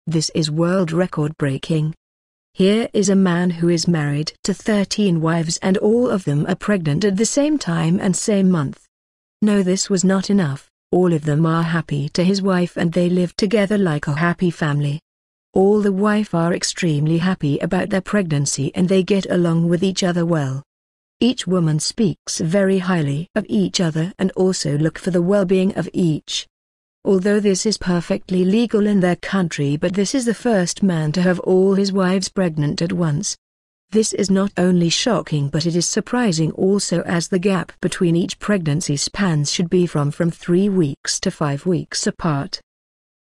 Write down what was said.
This is world record breaking. Here is a man who is married to 13 wives and all of them are pregnant at the same time and same month. No, this was not enough. All of them are happy to his wife and they live together like a happy family. All the wife are extremely happy about their pregnancy and they get along with each other well. Each woman speaks very highly of each other and also look for the well-being of each. Although this is perfectly legal in their country, but this is the first man to have all his wives pregnant at once. This is not only shocking but it is surprising also, as the gap between each pregnancy spans should be from 3 weeks to 5 weeks apart.